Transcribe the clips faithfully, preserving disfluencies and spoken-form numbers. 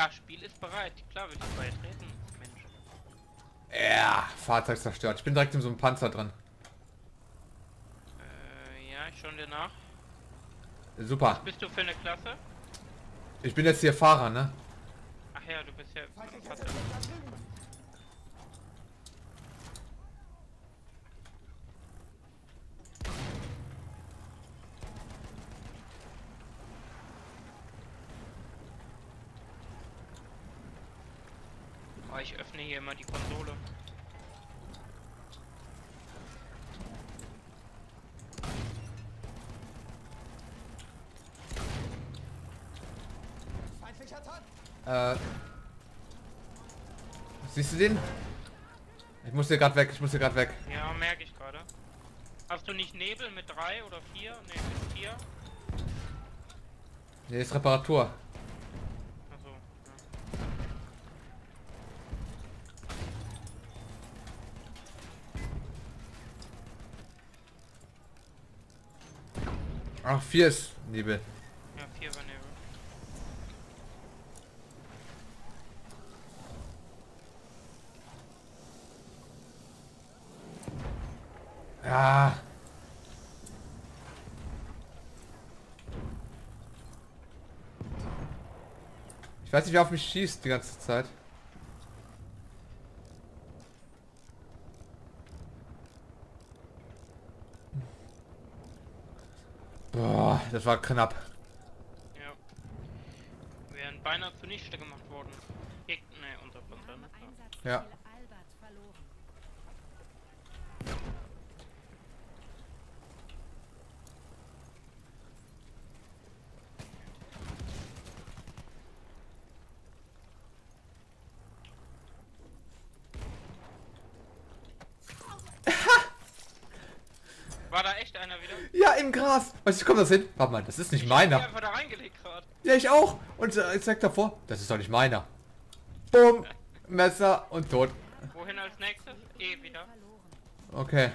Ja, Spiel ist bereit. Klar, will ich beitreten. Mensch. Ja, Fahrzeug zerstört. Ich bin direkt in so einem Panzer drin. Äh, ja, ich schau dir nach. Super. Was bist du für eine Klasse? Ich bin jetzt hier Fahrer, ne? Ach ja, du bist ja... Oh, ich öffne hier immer die Konsole. Äh. Siehst du den? Ich muss hier gerade weg, ich muss hier gerade weg. Ja, merke ich gerade. Hast du nicht Nebel mit drei oder vier? Ne, mit vier. Hier ist Reparatur. Achso, ja. Ach, vier ist Nebel. Ja, vier war Nebel. Ja. Ich weiß nicht, wer auf mich schießt die ganze Zeit. Boah, das war knapp. Ja. Wir wären beinahe zunichte gemacht worden. Geg ne, unser Panzer, ne? Ja. War da echt einer wieder? Ja, im Gras. Was, kommt das hin? Warte mal, das ist nicht Ich hab die meiner. einfach da reingelegt gerade. Ja, ich auch. Und äh, ich sag davor, das ist doch nicht meiner. Bumm, Messer und tot. Wohin als nächstes? Eh wieder. Okay.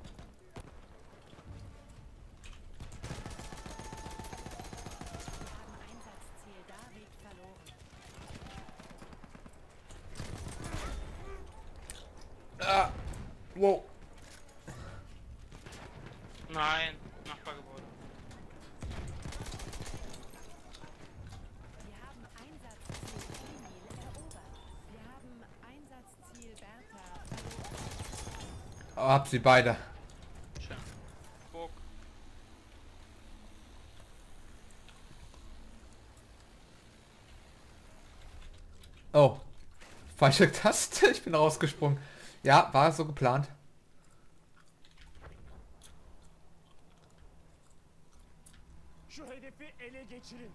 Ah, wow. Nein, Nachbargebäude. Wir haben Einsatzziel Emil erobert. Wir haben Einsatzziel Bertha verloren. Oh, hab sie beide. Schön. Burg. Oh. Falsche Taste. Ich bin rausgesprungen. Ja, war so geplant. Şu hedefi ele geçirin.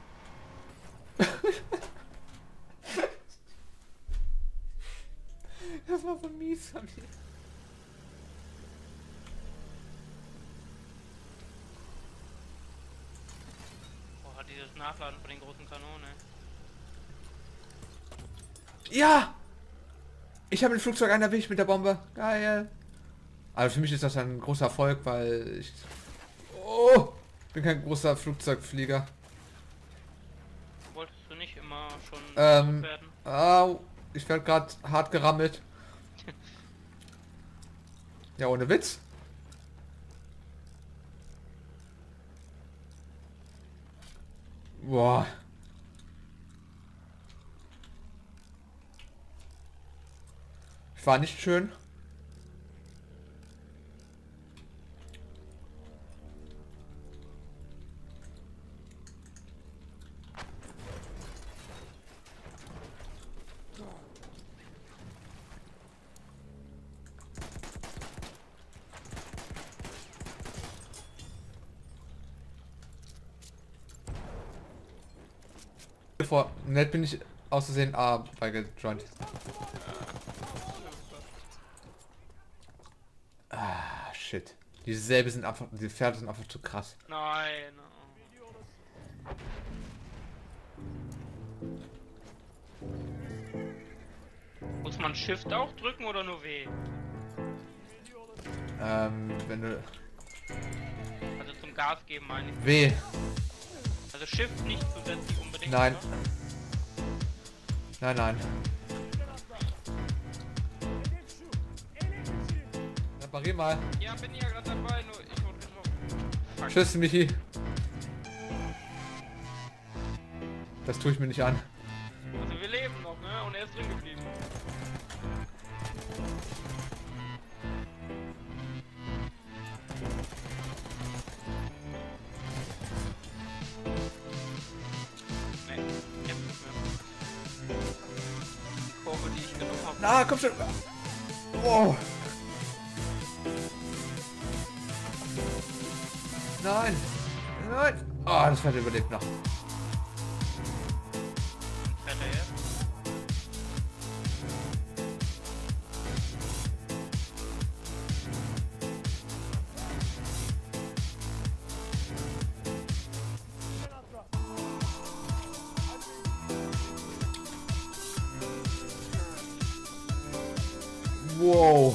Das war so mies von mir. Boah, dieses Nachladen von den großen Kanonen. Ja! Ich habe ein Flugzeug einen erwischt mit der Bombe. Geil. Also für mich ist das ein großer Erfolg, weil ich... Oh! Ich bin kein großer Flugzeugflieger. Wolltest du nicht immer schon Ähm, werden? Au, ich werde gerade hart gerammelt. Ja, ohne Witz. Boah. War nicht schön. Vor nett bin ich auszusehen A beigejoint. Ah, shit. Diese Säbe sind einfach, die Pferde sind einfach zu krass. Nein. Oh. Muss man Shift auch drücken oder nur W? Ähm, wenn du... Also zum Gas geben meine ich. W. Also Shift nicht zusätzlich unbedingt. Nein. Oder? Nein, nein. Hedef şu. Ele geçirin. Reparier mal. Ja, bin ja gerade dabei, nur ich wurde getroffen. Fuck. Tschüss, Michi. Das tue ich mir nicht an. Also wir leben noch, ne? Und er ist drin geblieben. Nee, jetzt nicht mehr. Die Kurve, die ich genommen habe. Na, komm schon. Oh. Nein. Nein. Oh, das Pferd überlebt noch. Fährt er jetzt? Wow.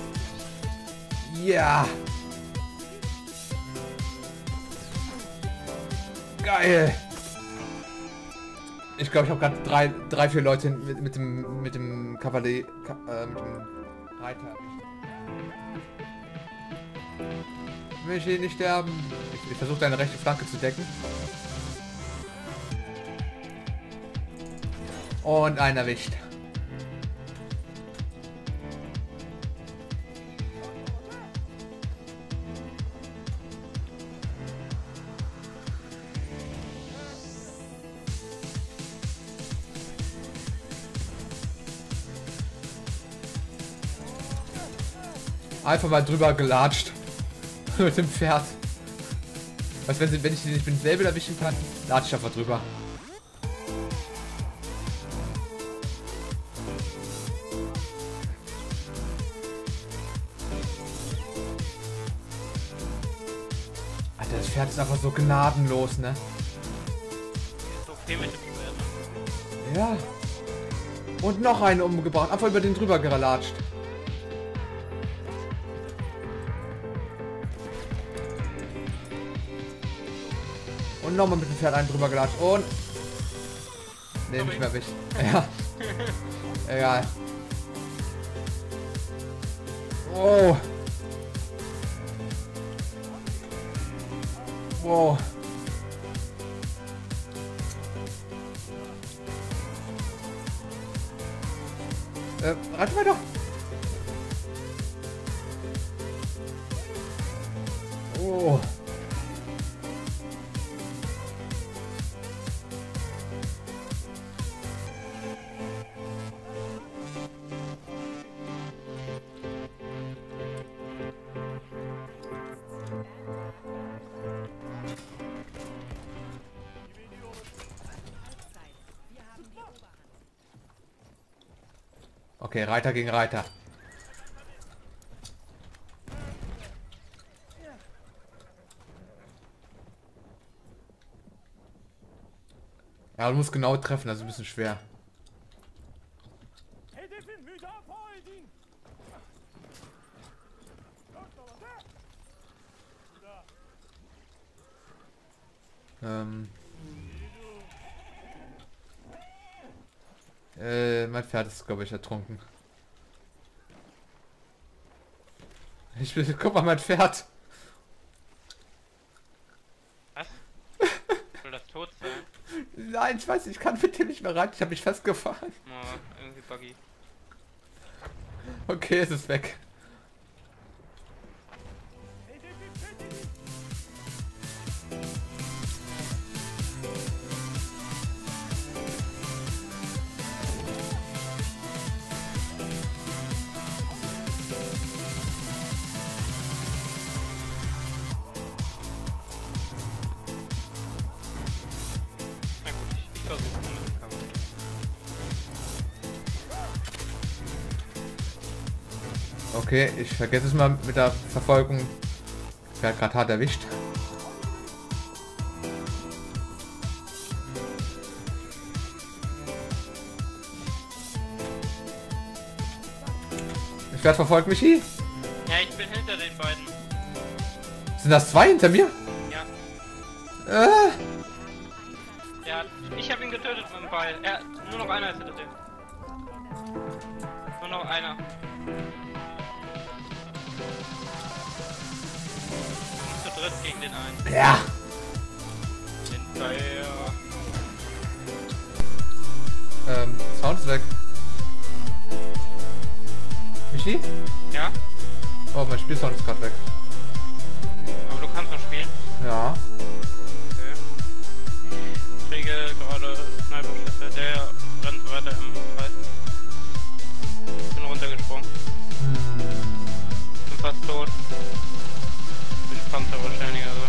Ja. Geil. Ich glaube, ich habe gerade drei, drei, vier Leute mit, mit dem mit dem Kavalier, Ka äh, mit dem Reiter erwischt. Ich will hier nicht sterben. Ich, ich versuche deine rechte Flanke zu decken. Und einen erwischt. Einfach mal drüber gelatscht. Mit dem Pferd. Was, wenn, sie, wenn ich den nicht mit dem Säbel erwischen kann, latsch ich einfach drüber. Alter, das Pferd ist einfach so gnadenlos, ne? Ist okay mit dem Pferd. Ja. Und noch einen umgebracht. Einfach über den drüber gelatscht. Und nochmal mit dem Pferd einen drüber gelatscht. Und... Ne, nicht mehr erwischt. Ja. Egal. Oh. Wow. Äh, reiten wir doch. Oh. Okay, Reiter gegen Reiter. Ja, du musst genau treffen, das ist ein bisschen schwer. Hedefin müdafaa edin. Ähm. Äh, mein Pferd ist, glaube ich, ertrunken. Ich will, guck mal, mein Pferd. Was? Soll das tot sein? Nein, ich weiß, ich kann mit dem nicht mehr reiten. Ich habe mich festgefahren. Oh, irgendwie buggy. Okay, es ist weg. Hedefi fethedin. Na gut, ich, ich versuche mal mit dem Kampf. Okay, ich vergesse es mal mit der Verfolgung. Pferd gerade hart erwischt. Das Pferd verfolgt mich hier. Ja, ich bin hinter den beiden. Sind das zwei hinter mir? Ja, Äh, der hat, ich habe ihn getötet mit dem Pfeil. Er, nur noch einer ist hinter dem. Nur noch einer. Und zu dritt gegen den einen. Ja! Hinterher. Ähm, Sound ist weg. Michi? Ja? Oh, mein Spielsound ist gerade weg. Aber du kannst noch spielen. Ja. Okay. Ich kriege gerade Sniper-Schüsse. Der rennt weiter im Kreis. Bin runtergesprungen. Hm. Bin fast tot. Bin Panzer wahrscheinlich, also.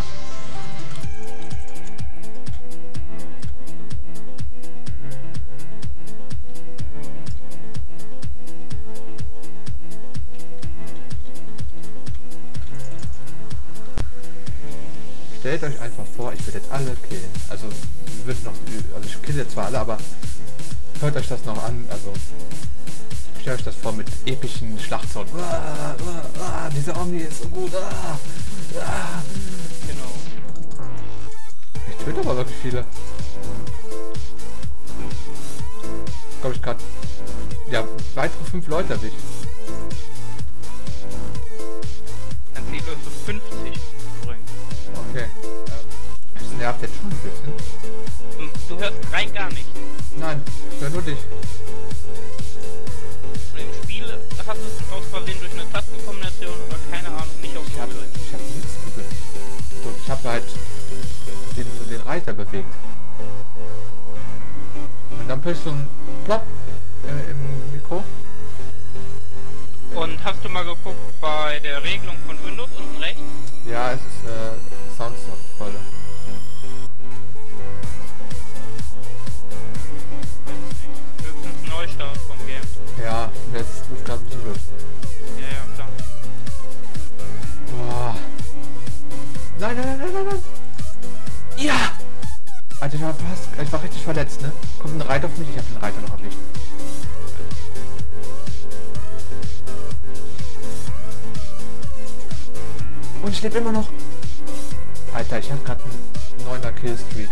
Stellt euch einfach vor, ich würde jetzt alle killen. Also, wird noch, also ich kille zwar alle, aber hört euch das noch an. Also, stellt euch das vor mit epischen Schlachtsound. Ah, ah, ah, dieser Omni ist so gut. Ah, ah. Genau. Ich töte aber wirklich viele. Glaube ich gerade. Ja, weitere fünf Leute erwischt. Dann zieht es so fünfzig übrigens. Okay. Ähm, das nervt jetzt schon ein bisschen. Du hörst rein gar nicht. Nein, ich höre nur dich. Und im Spiel hast du es aus Versehen durch eine Tastenkombination oder keine Ahnung nicht auf Ich habe Null. ich hab nichts gedrückt. So, ich habe halt den, so den Reiter bewegt. Und dann plötzlich so ein Plopp äh, im Mikro. Und hast du mal geguckt bei der Regelung von Windows unten rechts? Ja, es ist äh, Soundstoff-Volle. Höchstens Neustart vom Game. Ja, jetzt ist gerade ein bisschen blöd. Ja, ja, klar. Boah. Nein, nein, nein, nein, nein, nein. Ja! Alter, ich war fast, ich war richtig verletzt, ne? Kommt ein Reiter auf mich, ich habe den Reiter noch erwischt. Und ich lebe immer noch. Alter, ich habe gerade einen neuner Killstreak.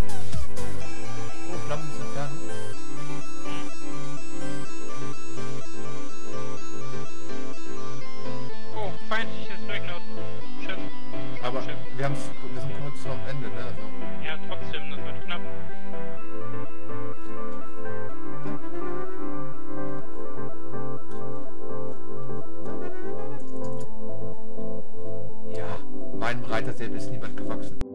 Oh, Flammen sind fern. Oh, feindliches Dreadnought. Schiff. Aber Schiff. wir, haben, wir sind kurz am Ende, ne? Also. Ja, trotzdem, das wird knapp. Ja, meinem Reitersäbel ist niemand gewachsen.